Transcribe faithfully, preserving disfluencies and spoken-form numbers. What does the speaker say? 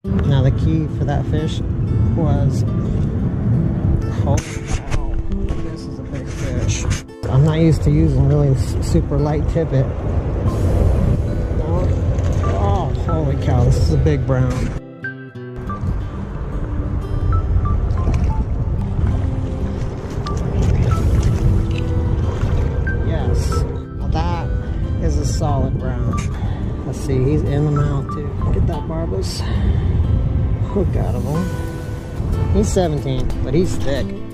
Now the key for that fish was, holy cow, this is a big fish. I'm not used to using really super light tippet. Oh, holy cow, this is a big brown. Yes, now that is a solid brown. Let's see, he's in the mouth too. Get that barbus. Hook out of him. He's seventeen, but he's thick.